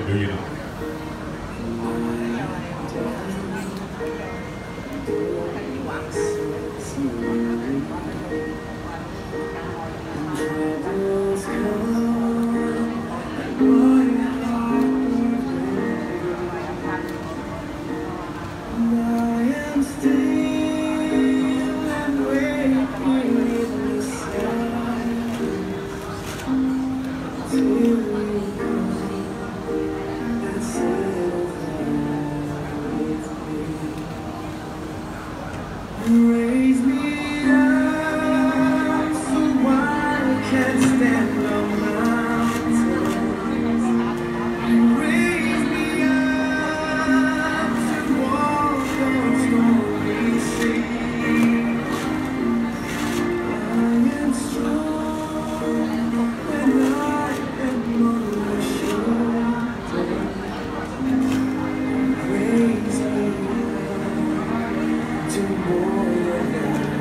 表演啊！ Raise me up so I can stand on mountains. Raise me up to walk on stormy seas. I am strong when I am on your shoulder. Raise me up to more than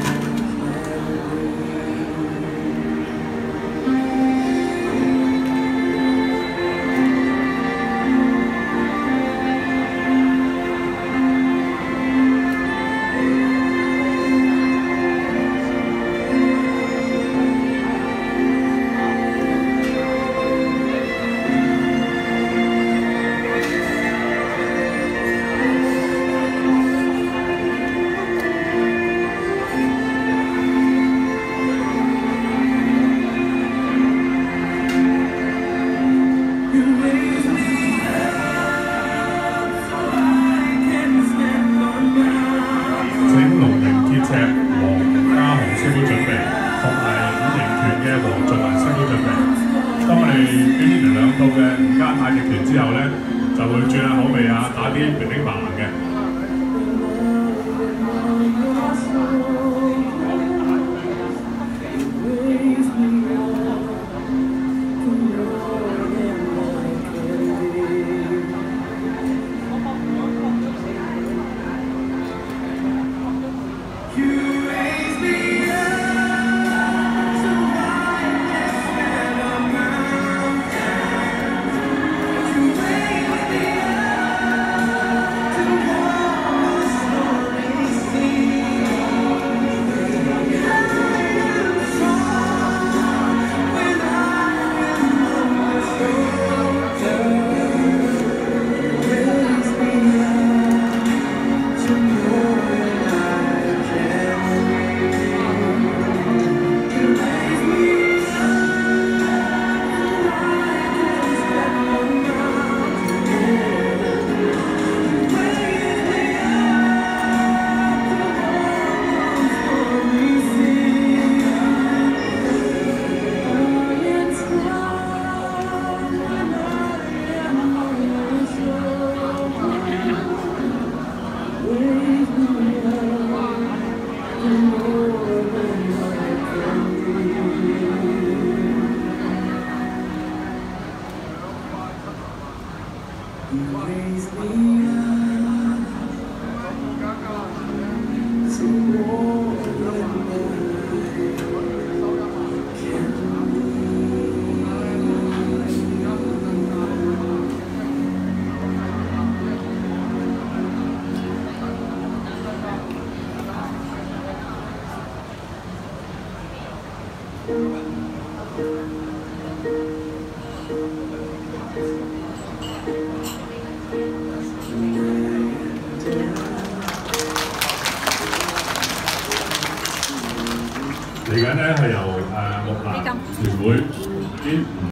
赤黃家豪師傅準備，同埋五型拳嘅黃俊文師傅準備。當我哋表演完兩套嘅吳家太極拳之後咧，就會轉下口味啊，打啲乒乒乓乓嘅。嚟緊咧係由木蘭聯會啲